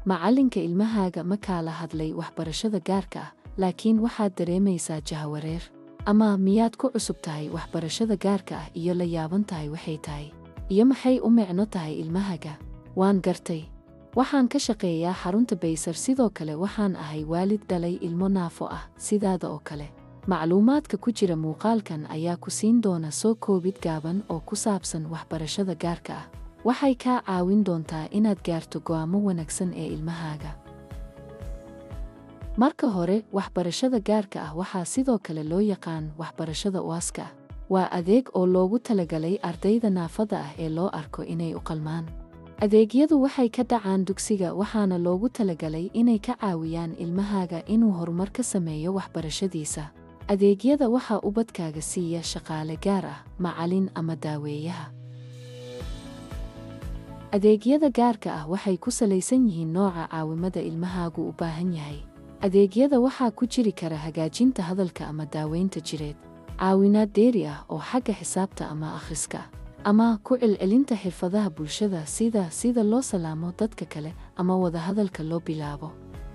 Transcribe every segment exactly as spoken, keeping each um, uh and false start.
Macalinka ilmahaaga ma kaala hadlay waxbarashada gaarka ah, laakiin waxaad dareemaysaa jahawareer. Ama miyaad ku cusub tahay waxbarashada gaarka ah iyo la yaaban tahay waxay tahay? Iyo maxay u micno tahay ilmahaaga? Waan gartay. Waxaan ka shaqeeyaa xarunta Baysar, sidoo kale waxaan ahay waalid dhalay ilmo naafo ah sidaada oo kale. Macluumaadka ku jira muuqaalkan ayaa ku siin doona soo koobid gaaban oo ku saabsan waxbarashada gaarka ah. Waxay kaa caawin doontaa inaad gaarto go'aamo wanaagsan ee ilmahaaga. Marka hore, waxbarashada gaarka ah waxaa sidoo kale loo yaqaan waxbarashada waaska ah. Waa adeeg oo loogu talagalay ardayda naafada ah ee loo arko inay u qalmaan. Adeegyadu waxay ka dhacaan dugsiga, waxaana loogu talagalay inay ka caawiyaan ilmahaaga inuu horumar ka sameeyo waxbarashadiisa. Adeegyada waxaa ubadkaaga siiya shaqaale gaar ah, macallin ama daaweeyaha. Adeegyada gaarka ah waxay ku salaysan yihiin nooca caawimada ilmahaagu u baahan yahay. Adeegyada waxaa ku jiri kara hagaajinta hadalka ama daaweynta jireed, caawinaad dheeri ah oo xagga xisaabta ama akhriska ah, ama ku celcelinta xirfadaha bulshada sida sida loo salaamo dadka kale ama wadahadalka loo bilaabo.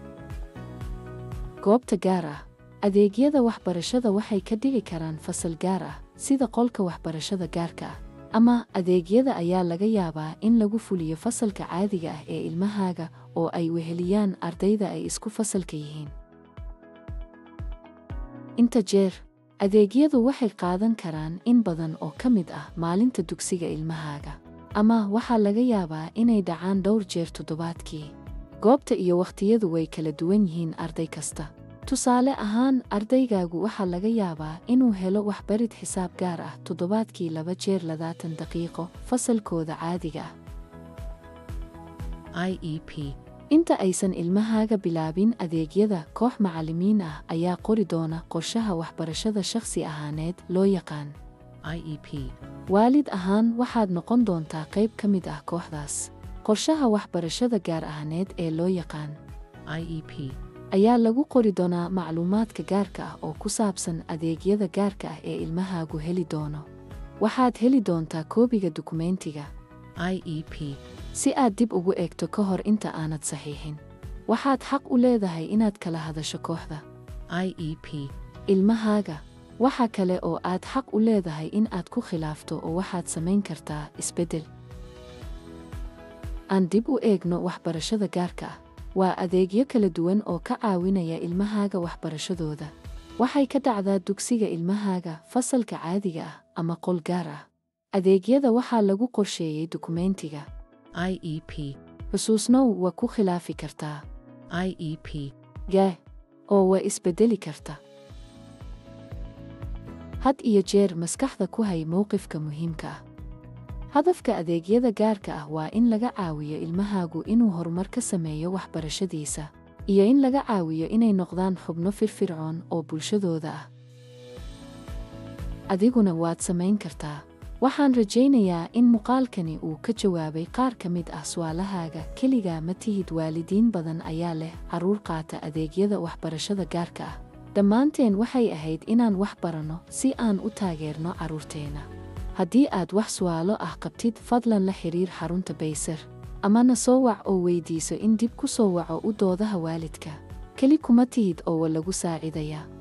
Goobta gaar ah. Adeegyada waxbarashada waxay ka dhici karaan fasal gaar ah, sida qolka waxbarashada gaarka ah, ama adeegyada ayaa laga yaabaa in lagu fuliyo fasalka caadiga ah ee ilmahaaga oo ay weheliyaan ardayda ay isku fasalka yihiin. Inta jeer, adeegyadu waxay qaadan karaan in badan oo ka mid ah maalinta dugsiga ilmahaaga, ama waxaa laga yaabaa inay dhacaan dhowr jeer toddobaadkii. Goobta iyo wakhtiyadu way kala duwan yihiin arday kasta. Tusaale ahaan, ardaygaagu waxaa laga yaabaa inuu helo waxbarid xisaab gaar ah toddobaadkii laba jeer labaatan daqiiqo fasalkooda caadiga ah. I E P. Inta aysan ilmahaaga bilaabin adeegyada, koox macallimiin ah ayaa qori doona qorshaha waxbarashada shakhsi ahaaneed loo yaqaan I E P. Waalid ahaan waxaad noqon doontaa qayb ka mid ah kooxdaas. Qorshaha waxbarashada gaar ahaaneed ee loo yaqaan I E P ayaa lagu qori doonaa macluumaadka gaarka ah oo ku saabsan adeegyada gaarka ah ee ilmahaagu heli doono. Waxaad heli doontaa koobiga dukumeentiga I E P si aad dib ugu eegto ka hor inta aanad saxiixin. Waxaad xaq u leedahay inaad kala hadasho kooxda I E P ilmahaaga. Waxa kale oo aad xaq u leedahay in aad ku khilaafto oo waxaad samayn kartaa isbeddel. Aan dib u eegno waxbarashada gaarka ah. Waa adeegyo kala duwan oo ka caawinaya ilmahaaga waxbarashadooda. Waxay ka dhacdaa dugsiga ilmahaaga, fasalka caadiga ah, ama qol gaar ah. Adeegyada waxaa lagu qorsheeyay dukumeentiga I E P. Xusuusnow, waa ku khilaafi kartaa I E P ga oo waa isbeddeli karta. Had iyo jeer maskaxda ku hay mowqifka muhiimka ah. Hadafka adeegyada gaarka ah waa in laga caawiyo ilmahaagu inuu horumar ka sameeyo waxbarashadiisa, iyo in laga caawiyo inay noqdaan xubno firfircoon oo bulshadooda ah. Adiguna waad samayn kartaa. Waxaan rajaynayaa in muuqaalkani uu ka jawaabay qaar ka mid ah su'aalahaaga. Keligaa ma tihid, waalidiin badan ayaa leh carruur qaata adeegyada waxbarashada gaarka ah. Dhammaanteen waxay ahayd inaan wax baranno si aan u taageerno carruurteena. Haddii aad wax su'aalo ah qabtid, fadlan la xiriir xarunta Baysar, ama na soo wac oo weydiiso in dib ku soo waco u doodaha waalidka. Keli kuma tihid oo waa lagu saacidayaa.